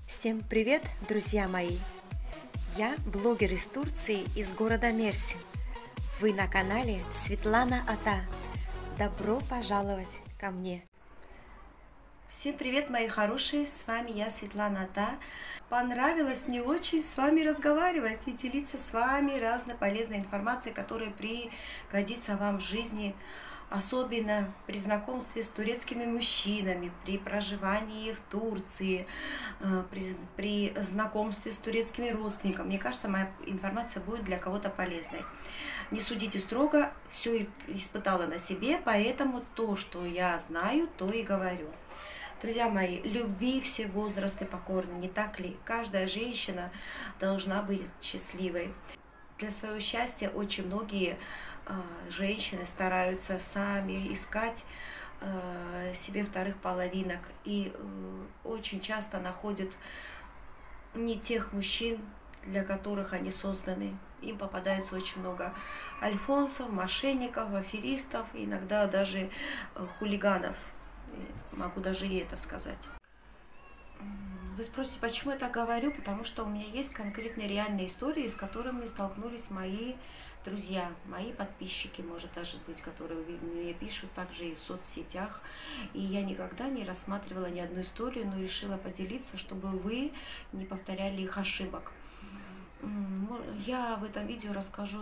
Всем привет, друзья мои! Я блогер из Турции, из города Мерсин. Вы на канале Светлана Ата. Добро пожаловать ко мне! Всем привет, мои хорошие! С вами я, Светлана Ата. Понравилось мне очень с вами разговаривать и делиться с вами разной полезной информацией, которая пригодится вам в жизни, особенно при знакомстве с турецкими мужчинами, при проживании в Турции, при знакомстве с турецкими родственниками. Мне кажется, моя информация будет для кого-то полезной. Не судите строго, все испытала на себе, поэтому то, что я знаю, то и говорю. Друзья мои, любви все возрасты покорны, не так ли? Каждая женщина должна быть счастливой. Для своего счастья очень многие женщины стараются сами искать себе вторых половинок и очень часто находят не тех мужчин, для которых они созданы. Им попадается очень много альфонсов, мошенников, аферистов, иногда даже хулиганов. Могу даже и это сказать. Вы спросите, почему я так говорю? Потому что у меня есть конкретные реальные истории, с которыми столкнулись мои друзья, мои подписчики, может даже быть, которые мне пишут также и в соцсетях. И я никогда не рассматривала ни одну историю, но решила поделиться, чтобы вы не повторяли их ошибок. Я в этом видео расскажу,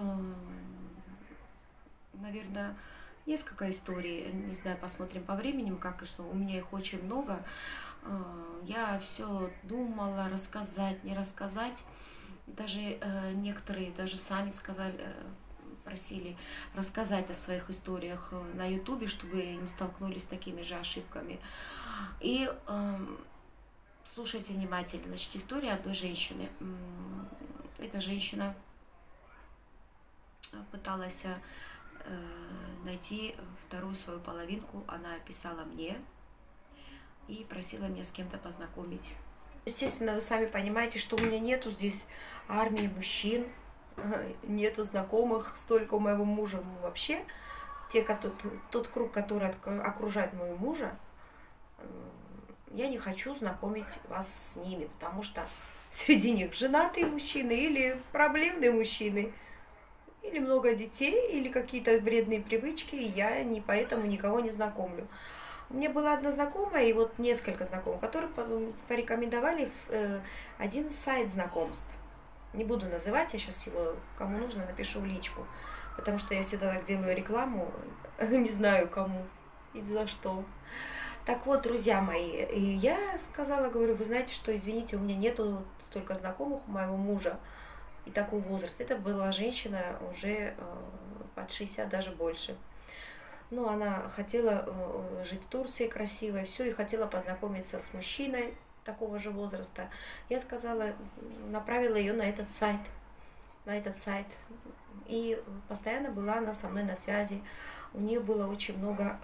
наверное, несколько историй, не знаю, посмотрим по времени, как и что, у меня их очень много. Я все думала, рассказать, не рассказать. Даже некоторые даже сами сказали, просили рассказать о своих историях на ютубе, чтобы не столкнулись с такими же ошибками. И слушайте внимательно. Значит, история одной женщины. Эта женщина пыталась найти вторую свою половинку. Она писала мне и просила меня с кем-то познакомить. Естественно, вы сами понимаете, что у меня нету здесь армии мужчин, нету знакомых, столько у моего мужа вообще. Тот круг, который окружает моего мужа, я не хочу знакомить вас с ними, потому что среди них женатые мужчины или проблемные мужчины, или много детей, или какие-то вредные привычки, и я поэтому никого не знакомлю. У меня была одна знакомая, и вот несколько знакомых, которые порекомендовали один сайт знакомств. Не буду называть, я сейчас его, кому нужно, напишу в личку, потому что я всегда так делаю рекламу, не знаю кому и за что. Так вот, друзья мои, и я сказала, говорю, вы знаете, что, извините, у меня нету столько знакомых у моего мужа и такого возраста. Это была женщина уже под 60, даже больше. Ну, она хотела жить в Турции красиво, все, и хотела познакомиться с мужчиной такого же возраста. Я сказала, направила ее на этот сайт. И постоянно была она со мной на связи. У нее было очень много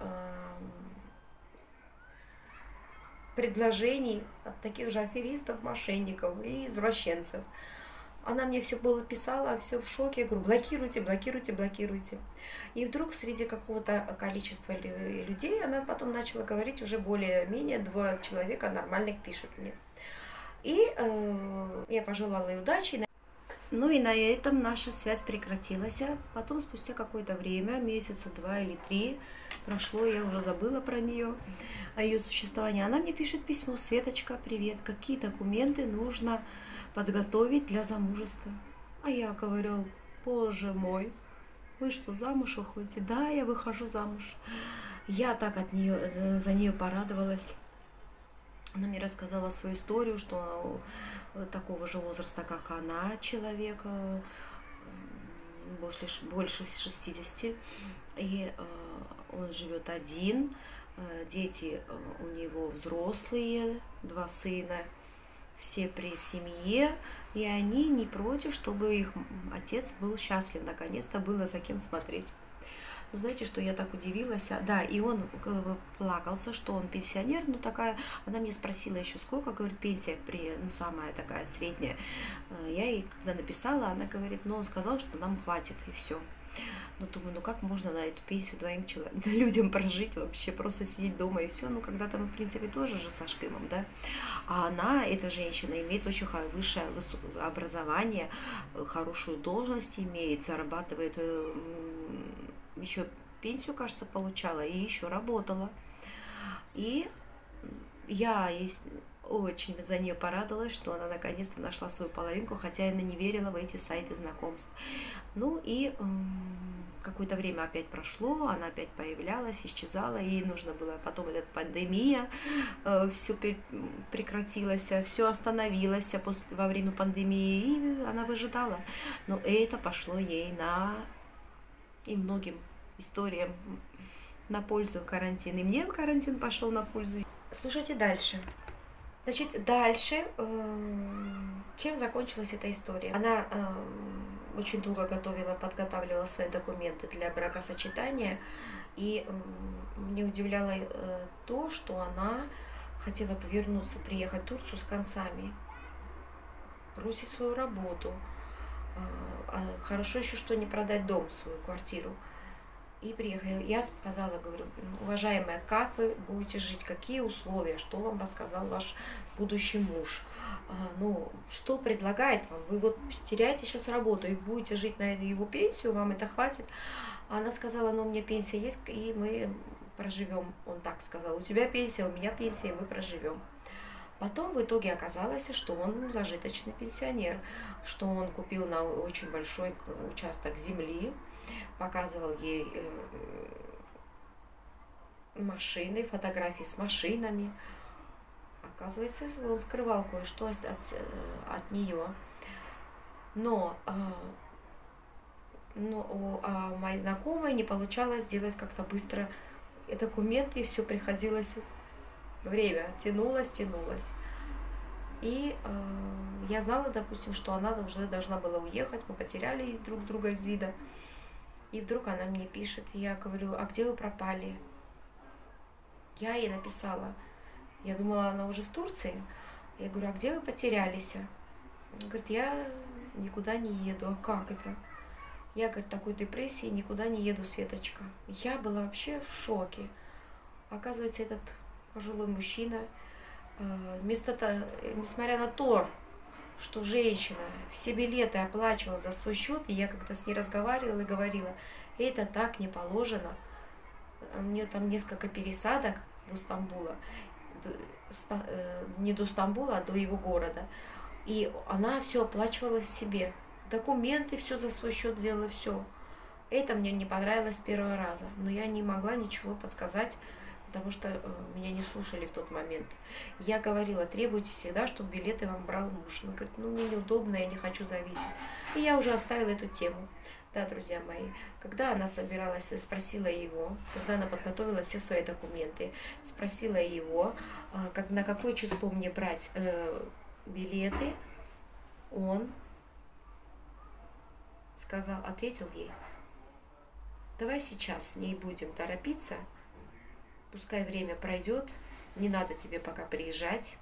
предложений от таких же аферистов, мошенников и извращенцев. Она мне все было писала, все в шоке. Я говорю, блокируйте, блокируйте, блокируйте. И вдруг среди какого-то количества людей она потом начала говорить, уже более-менее 2 человека нормальных пишут мне. И я пожелала ей удачи. Ну и на этом наша связь прекратилась. Потом, спустя какое-то время, месяца 2 или 3 прошло, я уже забыла про нее, о ее существовании. Она мне пишет письмо: Светочка, привет, какие документы нужно подготовить для замужества? А я говорю, боже мой, вы что, замуж выходите? Да, я выхожу замуж. Я так за нее порадовалась. Она мне рассказала свою историю, что такого же возраста, как она, человек, больше 60, и он живет один, дети у него взрослые, 2 сына, все при семье, и они не против, чтобы их отец был счастлив, наконец-то было за кем смотреть. Знаете, что я так удивилась? Да, и он плакался, что он пенсионер, ну такая, она мне спросила еще, сколько, говорит, пенсия, ну самая такая средняя. Я ей когда написала, она говорит, ну он сказал, что нам хватит, и все. Ну, думаю, ну как можно на эту пенсию двоим людям прожить вообще, просто сидеть дома и все. Ну, когда-то мы, в принципе, тоже же со Шкимом, да. А она, эта женщина, имеет очень высшее образование, хорошую должность имеет, зарабатывает, еще пенсию, кажется, получала и еще работала. И я очень за нее порадовалась, что она наконец-то нашла свою половинку, хотя она не верила в эти сайты знакомств. Ну и какое-то время опять прошло, она опять появлялась, исчезала, ей нужно было, потом эта пандемия, все прекратилось, все остановилось во время пандемии, и она выжидала. Но это пошло ей и многим историям на пользу карантин. И мне карантин пошел на пользу. Слушайте дальше. Значит, дальше, чем закончилась эта история? Она очень долго подготавливала свои документы для бракосочетания, и мне удивляло то, что она хотела бы вернуться, приехать в Турцию с концами, бросить свою работу. Хорошо еще, что не продать дом, свою квартиру. И приехала. Я сказала, говорю, уважаемая, как вы будете жить, какие условия, что вам рассказал ваш будущий муж, ну, что предлагает вам, вы вот теряете сейчас работу и будете жить на его пенсию, вам это хватит. Она сказала, ну, у меня пенсия есть, и мы проживем. Он так сказал, у тебя пенсия, у меня пенсия, мы проживем. Потом в итоге оказалось, что он зажиточный пенсионер, что он купил на очень большой участок земли, показывал ей машины, фотографии с машинами. Оказывается, он скрывал кое-что от нее. Но у моей знакомой не получалось сделать как-то быстро документы, и все приходилось, время тянулось. И я знала, допустим, что она уже должна была уехать, мы потеряли друг друга из вида. И вдруг она мне пишет, и я говорю, а где вы пропали? Я ей написала. Я думала, она уже в Турции. Я говорю, а где вы потерялись? Она говорит, я никуда не еду. А как это? Я, говорит, в такой депрессии никуда не еду, Светочка. Я была вообще в шоке. Оказывается, этот пожилой мужчина, несмотря на то, что женщина все билеты оплачивала за свой счет, и я как-то с ней разговаривала и говорила, это так не положено. У нее там несколько пересадок до Стамбула, не до Стамбула, а до его города. И она все оплачивала себе. Документы все за свой счет делала, все. Это мне не понравилось с первого раза. Но я не могла ничего подсказать, потому что меня не слушали в тот момент. Я говорила, требуйте всегда, чтобы билеты вам брал муж. Она говорит, ну мне неудобно, я не хочу зависеть. И я уже оставила эту тему. Да, друзья мои, когда она собиралась, спросила его, когда она подготовила все свои документы, спросила его, на какое число мне брать билеты, он ответил ей, давай сейчас не будем торопиться, пускай время пройдет, не надо тебе пока приезжать,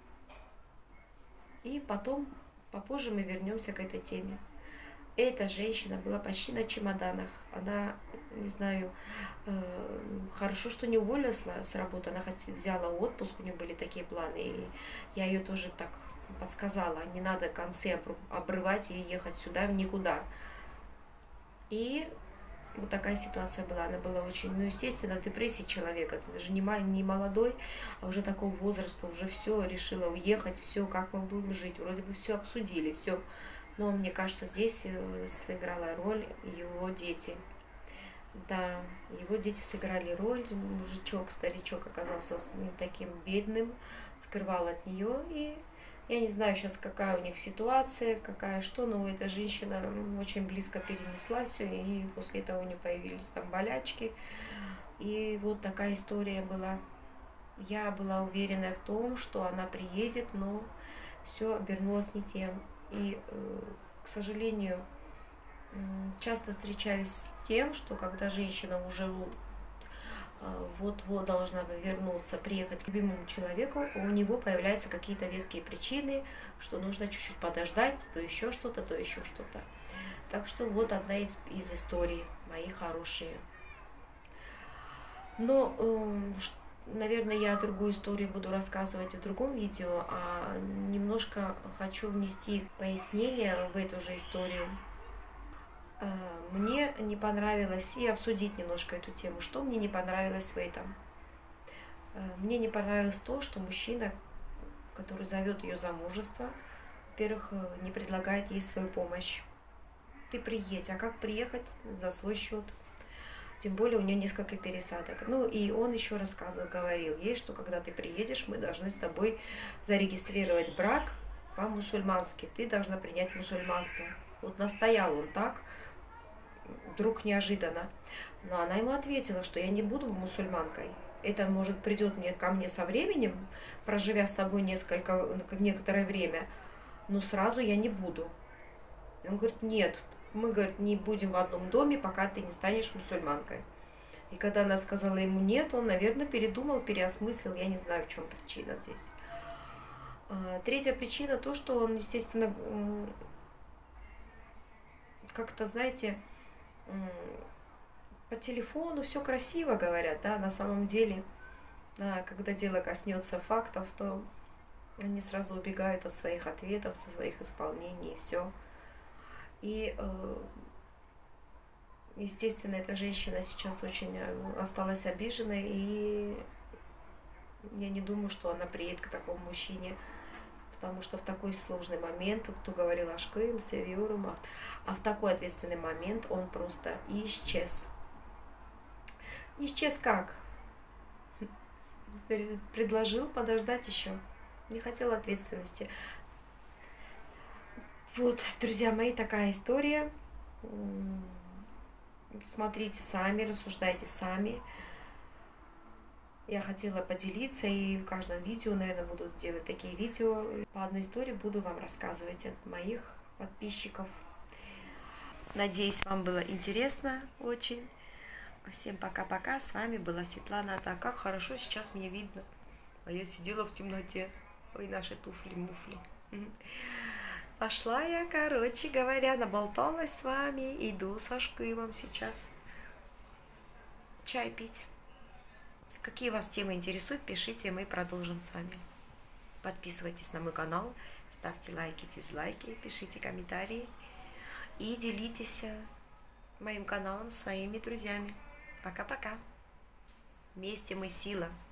и потом, попозже мы вернемся к этой теме. Эта женщина была почти на чемоданах. Она, не знаю, хорошо, что не уволилась с работы. Она взяла отпуск, у нее были такие планы. И я ее тоже так подсказала. Не надо концы обрывать и ехать сюда, в никуда. И вот такая ситуация была. Она была очень, естественно, в депрессии человека. Даже не молодой, а уже такого возраста. Уже все, решила уехать, все, как мы будем жить. Вроде бы все обсудили, все. Но мне кажется, здесь сыграла роль его дети. Да, его дети сыграли роль. Мужичок, старичок оказался не таким бедным, скрывал от нее. И я не знаю сейчас, какая у них ситуация, какая что, но эта женщина очень близко перенесла все, и после этого у нее появились там болячки. И вот такая история была. Я была уверена в том, что она приедет, но все обернулось не тем. И, к сожалению, часто встречаюсь с тем, что когда женщина уже вот-вот должна вернуться, приехать к любимому человеку, у него появляются какие-то веские причины, что нужно чуть-чуть подождать, то еще что-то, то еще что-то. Так что вот одна из историй, мои хорошие. Но, наверное, я другую историю буду рассказывать в другом видео, а немножко хочу внести пояснение в эту же историю. Мне не понравилось, и обсудить немножко эту тему, что мне не понравилось в этом. Мне не понравилось то, что мужчина, который зовет ее замужество, во-первых, не предлагает ей свою помощь. Ты приедь, а как приехать за свой счет? Тем более у нее несколько пересадок. Ну и он еще рассказывал, говорил ей, что когда ты приедешь, мы должны с тобой зарегистрировать брак по-мусульмански. Ты должна принять мусульманство. Вот настоял он так, вдруг неожиданно. Но она ему ответила, что я не буду мусульманкой. Это, может, придет ко мне со временем, проживя с тобой некоторое время, но сразу я не буду. Он говорит, нет, мы, говорит, не будем в одном доме, пока ты не станешь мусульманкой. И когда она сказала ему нет, он, наверное, передумал, переосмыслил, я не знаю, в чем причина здесь. Третья причина то, что он, естественно, как-то, знаете, по телефону все красиво говорят, да, на самом деле, да, когда дело коснется фактов, то они сразу убегают от своих ответов, со своих исполнений, и все. И, естественно, эта женщина сейчас очень осталась обиженной, и я не думаю, что она приедет к такому мужчине, потому что в такой сложный момент, кто говорил ашкым, севиурум, а в такой ответственный момент он просто исчез. Исчез как? Предложил подождать еще. Не хотел ответственности. Вот, друзья мои, такая история. Смотрите сами, рассуждайте сами. Я хотела поделиться, и в каждом видео, наверное, буду делать такие видео. По одной истории буду вам рассказывать от моих подписчиков. Надеюсь, вам было интересно очень. Всем пока-пока. С вами была Светлана Ата. Как хорошо сейчас меня видно. А я сидела в темноте. Ой, наши туфли-муфли. Пошла я, короче говоря, наболталась с вами. Иду со шкымом сейчас чай пить. Какие вас темы интересуют, пишите, мы продолжим с вами. Подписывайтесь на мой канал, ставьте лайки, дизлайки, пишите комментарии и делитесь моим каналом с своими друзьями. Пока-пока. Вместе мы сила.